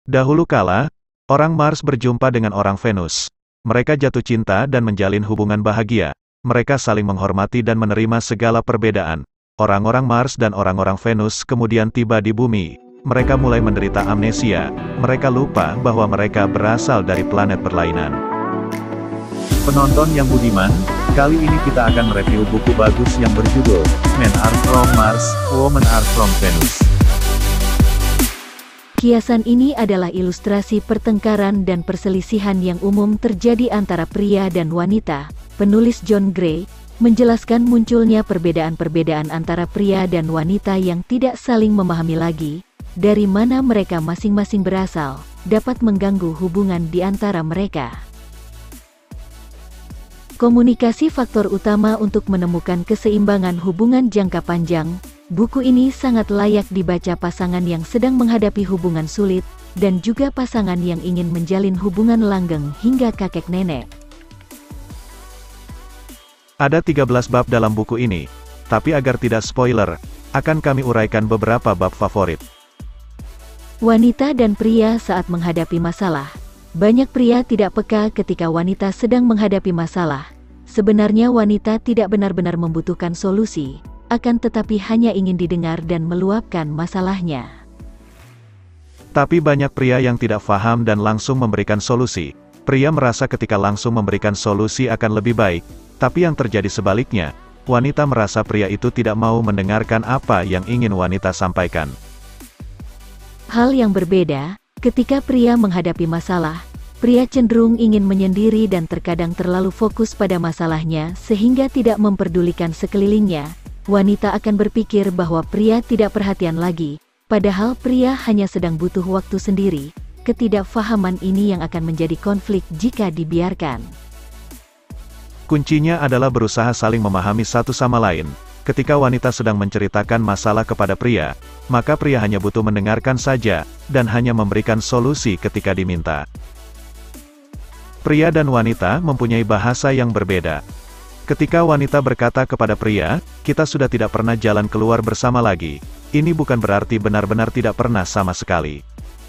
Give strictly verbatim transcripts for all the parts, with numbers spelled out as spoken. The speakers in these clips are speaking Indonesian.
Dahulu kala, orang Mars berjumpa dengan orang Venus. Mereka jatuh cinta dan menjalin hubungan bahagia. Mereka saling menghormati dan menerima segala perbedaan. Orang-orang Mars dan orang-orang Venus kemudian tiba di bumi. Mereka mulai menderita amnesia. Mereka lupa bahwa mereka berasal dari planet berlainan. Penonton yang budiman, kali ini kita akan mereview buku bagus yang berjudul Men Are From Mars, Women Are From Venus. Kiasan ini adalah ilustrasi pertengkaran dan perselisihan yang umum terjadi antara pria dan wanita. Penulis John Gray menjelaskan munculnya perbedaan-perbedaan antara pria dan wanita yang tidak saling memahami lagi, dari mana mereka masing-masing berasal, dapat mengganggu hubungan di antara mereka. Komunikasi faktor utama untuk menemukan keseimbangan hubungan jangka panjang. Buku ini sangat layak dibaca pasangan yang sedang menghadapi hubungan sulit, dan juga pasangan yang ingin menjalin hubungan langgeng hingga kakek nenek. Ada tiga belas bab dalam buku ini, tapi agar tidak spoiler, akan kami uraikan beberapa bab favorit. Wanita dan pria saat menghadapi masalah. Banyak pria tidak peka ketika wanita sedang menghadapi masalah. Sebenarnya wanita tidak benar-benar membutuhkan solusi, akan tetapi hanya ingin didengar dan meluapkan masalahnya. Tapi banyak pria yang tidak paham dan langsung memberikan solusi. Pria merasa ketika langsung memberikan solusi akan lebih baik, tapi yang terjadi sebaliknya, wanita merasa pria itu tidak mau mendengarkan apa yang ingin wanita sampaikan. Hal yang berbeda, ketika pria menghadapi masalah, pria cenderung ingin menyendiri dan terkadang terlalu fokus pada masalahnya sehingga tidak memperdulikan sekelilingnya. Wanita akan berpikir bahwa pria tidak perhatian lagi, padahal pria hanya sedang butuh waktu sendiri. Ketidakfahaman ini yang akan menjadi konflik jika dibiarkan. Kuncinya adalah berusaha saling memahami satu sama lain. Ketika wanita sedang menceritakan masalah kepada pria, maka pria hanya butuh mendengarkan saja, dan hanya memberikan solusi ketika diminta. Pria dan wanita mempunyai bahasa yang berbeda. Ketika wanita berkata kepada pria, kita sudah tidak pernah jalan keluar bersama lagi, ini bukan berarti benar-benar tidak pernah sama sekali.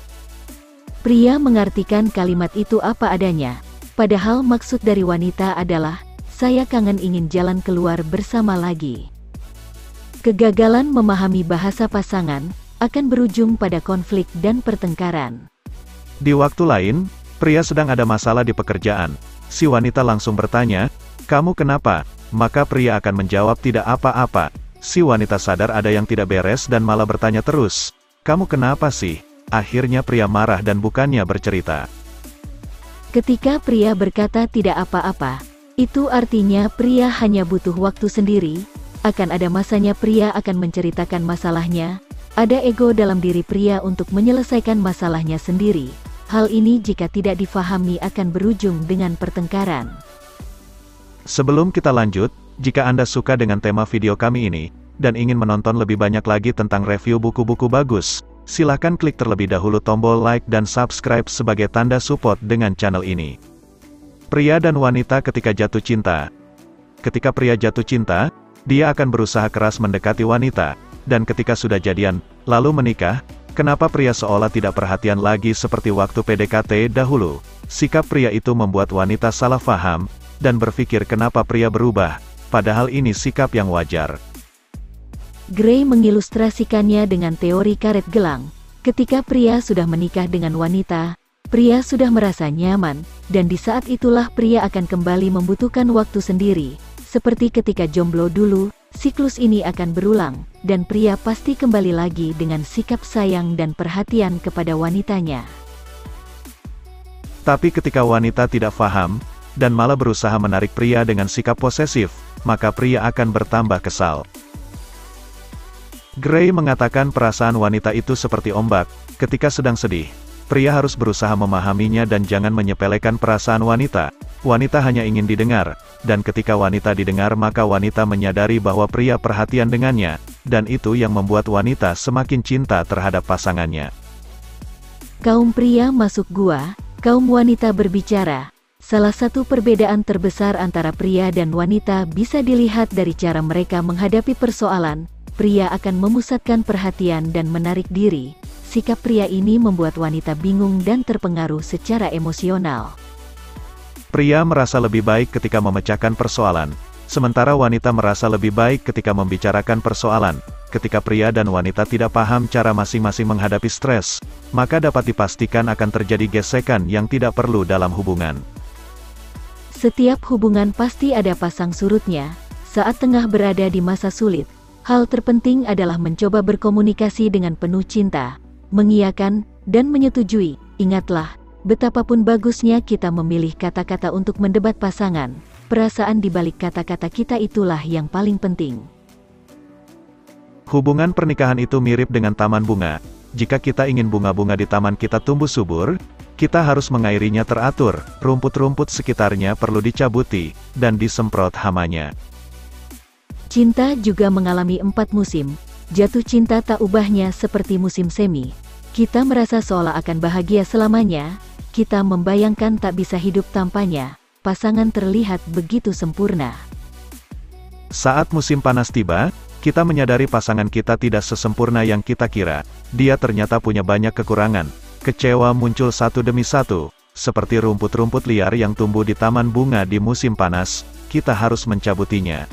Pria mengartikan kalimat itu apa adanya, padahal maksud dari wanita adalah, saya kangen ingin jalan keluar bersama lagi. Kegagalan memahami bahasa pasangan, akan berujung pada konflik dan pertengkaran. Di waktu lain, pria sedang ada masalah di pekerjaan, si wanita langsung bertanya, kamu kenapa? Maka pria akan menjawab tidak apa-apa. Si wanita sadar ada yang tidak beres dan malah bertanya terus, kamu kenapa sih? Akhirnya pria marah dan bukannya bercerita. Ketika pria berkata tidak apa-apa, itu artinya pria hanya butuh waktu sendiri. Akan ada masanya pria akan menceritakan masalahnya. Ada ego dalam diri pria untuk menyelesaikan masalahnya sendiri. Hal ini jika tidak difahami akan berujung dengan pertengkaran. Sebelum kita lanjut, jika Anda suka dengan tema video kami ini, dan ingin menonton lebih banyak lagi tentang review buku-buku bagus, silakan klik terlebih dahulu tombol like dan subscribe sebagai tanda support dengan channel ini. Pria dan wanita ketika jatuh cinta. Ketika pria jatuh cinta, dia akan berusaha keras mendekati wanita, dan ketika sudah jadian, lalu menikah, kenapa pria seolah tidak perhatian lagi seperti waktu P D K T dahulu? Sikap pria itu membuat wanita salah paham, dan berpikir kenapa pria berubah, padahal ini sikap yang wajar. Gray mengilustrasikannya dengan teori karet gelang. Ketika pria sudah menikah dengan wanita, pria sudah merasa nyaman, dan di saat itulah pria akan kembali membutuhkan waktu sendiri. Seperti ketika jomblo dulu, siklus ini akan berulang, dan pria pasti kembali lagi dengan sikap sayang dan perhatian kepada wanitanya. Tapi ketika wanita tidak paham, dan malah berusaha menarik pria dengan sikap posesif, maka pria akan bertambah kesal. Gray mengatakan perasaan wanita itu seperti ombak, ketika sedang sedih, pria harus berusaha memahaminya dan jangan menyepelekan perasaan wanita. Wanita hanya ingin didengar, dan ketika wanita didengar maka wanita menyadari bahwa pria perhatian dengannya, dan itu yang membuat wanita semakin cinta terhadap pasangannya. Kaum pria masuk gua, kaum wanita berbicara. Salah satu perbedaan terbesar antara pria dan wanita bisa dilihat dari cara mereka menghadapi persoalan. Pria akan memusatkan perhatian dan menarik diri. sikap pria ini membuat wanita bingung dan terpengaruh secara emosional. Pria merasa lebih baik ketika memecahkan persoalan, sementara wanita merasa lebih baik ketika membicarakan persoalan. Ketika pria dan wanita tidak paham cara masing-masing menghadapi stres, maka dapat dipastikan akan terjadi gesekan yang tidak perlu dalam hubungan. Setiap hubungan pasti ada pasang surutnya. Saat tengah berada di masa sulit, hal terpenting adalah mencoba berkomunikasi dengan penuh cinta, mengiyakan, dan menyetujui. Ingatlah, betapapun bagusnya kita memilih kata-kata untuk mendebat pasangan, perasaan di balik kata-kata kita itulah yang paling penting. Hubungan pernikahan itu mirip dengan taman bunga. Jika kita ingin bunga-bunga di taman kita tumbuh subur, kita harus mengairinya teratur, rumput-rumput sekitarnya perlu dicabuti, dan disemprot hamanya. Cinta juga mengalami empat musim. Jatuh cinta tak ubahnya seperti musim semi. Kita merasa seolah akan bahagia selamanya. Kita membayangkan tak bisa hidup tanpanya. Pasangan terlihat begitu sempurna. Saat musim panas tiba, kita menyadari pasangan kita tidak sesempurna yang kita kira. Dia ternyata punya banyak kekurangan. Kecewa muncul satu demi satu, seperti rumput-rumput liar yang tumbuh di taman bunga di musim panas. Kita harus mencabutinya.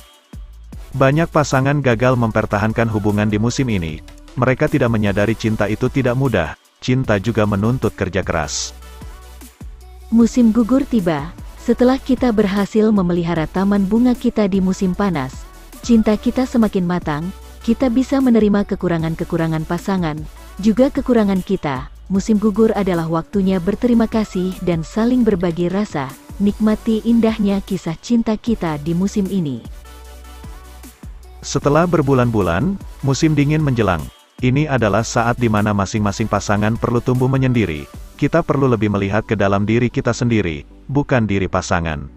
Banyak pasangan gagal mempertahankan hubungan di musim ini. Mereka tidak menyadari cinta itu tidak mudah. Cinta juga menuntut kerja keras. Musim gugur tiba. Setelah kita berhasil memelihara taman bunga kita di musim panas, cinta kita semakin matang. Kita bisa menerima kekurangan-kekurangan pasangan, juga kekurangan kita. Musim gugur adalah waktunya berterima kasih dan saling berbagi rasa. Nikmati indahnya kisah cinta kita di musim ini. Setelah berbulan-bulan, musim dingin menjelang. Ini adalah saat di mana masing-masing pasangan perlu tumbuh menyendiri. Kita perlu lebih melihat ke dalam diri kita sendiri, bukan diri pasangan.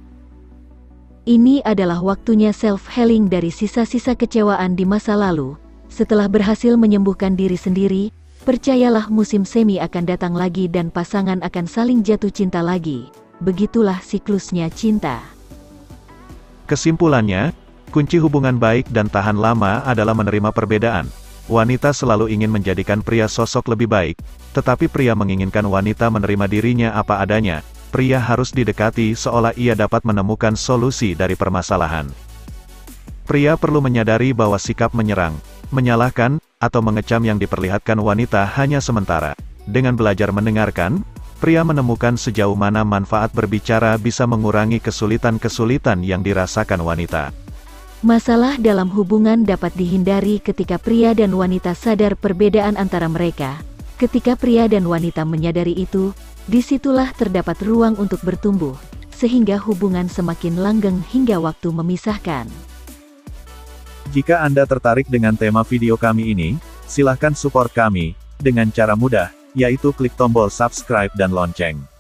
Ini adalah waktunya self-healing dari sisa-sisa kecewaan di masa lalu. Setelah berhasil menyembuhkan diri sendiri, percayalah musim semi akan datang lagi dan pasangan akan saling jatuh cinta lagi. Begitulah siklusnya cinta. Kesimpulannya, kunci hubungan baik dan tahan lama adalah menerima perbedaan. Wanita selalu ingin menjadikan pria sosok lebih baik, tetapi pria menginginkan wanita menerima dirinya apa adanya. Pria harus didekati seolah ia dapat menemukan solusi dari permasalahan. Pria perlu menyadari bahwa sikap menyerang, menyalahkan, atau mengecam yang diperlihatkan wanita hanya sementara. Dengan belajar mendengarkan, pria menemukan sejauh mana manfaat berbicara bisa mengurangi kesulitan-kesulitan yang dirasakan wanita. Masalah dalam hubungan dapat dihindari ketika pria dan wanita sadar perbedaan antara mereka. Ketika pria dan wanita menyadari itu, disitulah terdapat ruang untuk bertumbuh, sehingga hubungan semakin langgeng hingga waktu memisahkan. Jika Anda tertarik dengan tema video kami ini, silahkan support kami, dengan cara mudah, yaitu klik tombol subscribe dan lonceng.